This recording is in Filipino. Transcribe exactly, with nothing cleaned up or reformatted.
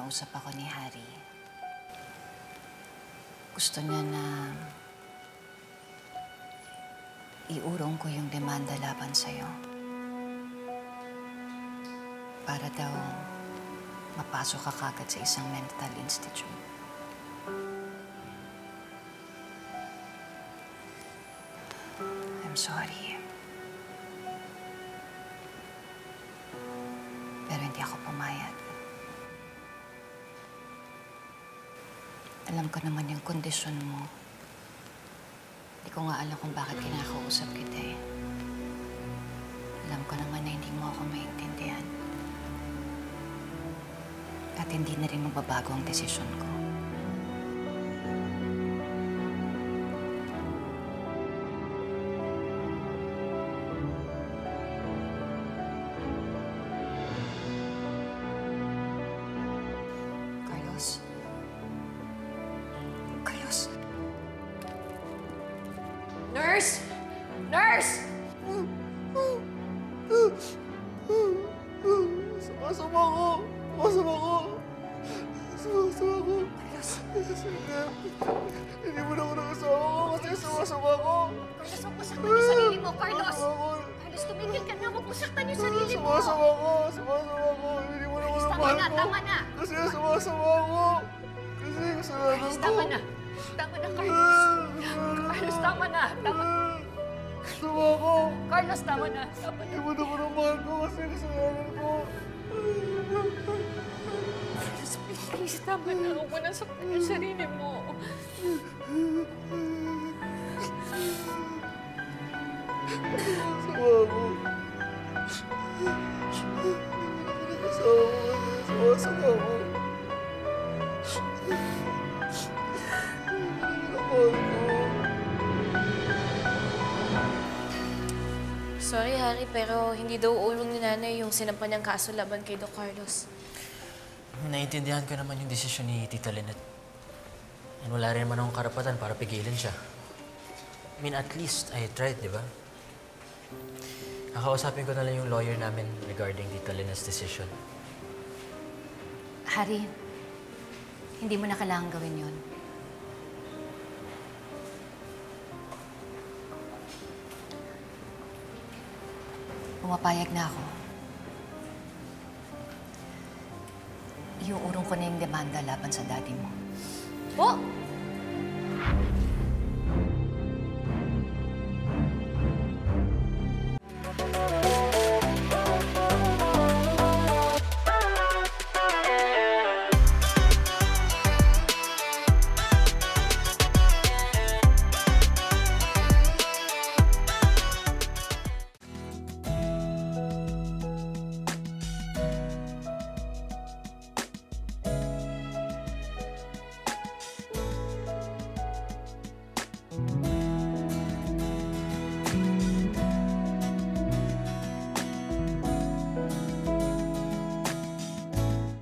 kinausap ako ni Harry. Gusto niya na iurong ko yung demanda laban sa'yo. Para daw mapasok ka kagad sa isang mental institute. I'm sorry. Pero hindi ako pumayag. Alam ko naman yung kondisyon mo. Hindi ko nga alam kung bakit kinakausap kita eh. Alam ko naman na hindi mo ako maintindihan. At hindi na rin magbabago ang desisyon ko. Carlos? Carlos? Nurse! Nurse! Sumasama ko! Sumasama ko! Sumasama ko! Carlos! Hindi mo na ako nakasama ko kasi sumasama ko! Carlos, huwag mo saktan yung sarili mo, Carlos! Carlos, tumigil ka na! Huwag mo saktan yung sarili mo! Sumasama ko! Sumasama ko! Hindi mo na ako Tama napahal na! ko! Tama na! Kasi sumasama ko! Kasi kasalanan Carlos, ko! tama na! Tama na, Carlos! Carlos, tama na! Tama na! Sama ko! Carlos, tama na! Tama na! Hindi mo na ako napahal ko kasi kasalanan ko! Carlos, please, tama na. Huwag mo nang saktan yung sarili mo. Sama ko! Kasama ko kasi sumasama ko! Sorry, Harry, pero hindi daw ulong ni Nanay yung sinampan niyang kaso laban kay Doc Carlos. Naiintindihan ko naman yung desisyon ni Tita Lynette. And wala rin naman akong karapatan para pigilin siya. I mean, at least I tried, di ba? Kakausapin ko na lang yung lawyer namin regarding Tita Lynette's decision. Harry, hindi mo na kailangan gawin yun. Pumapayag na ako. Iuurong ko na yung demanda laban sa daddy mo. Po?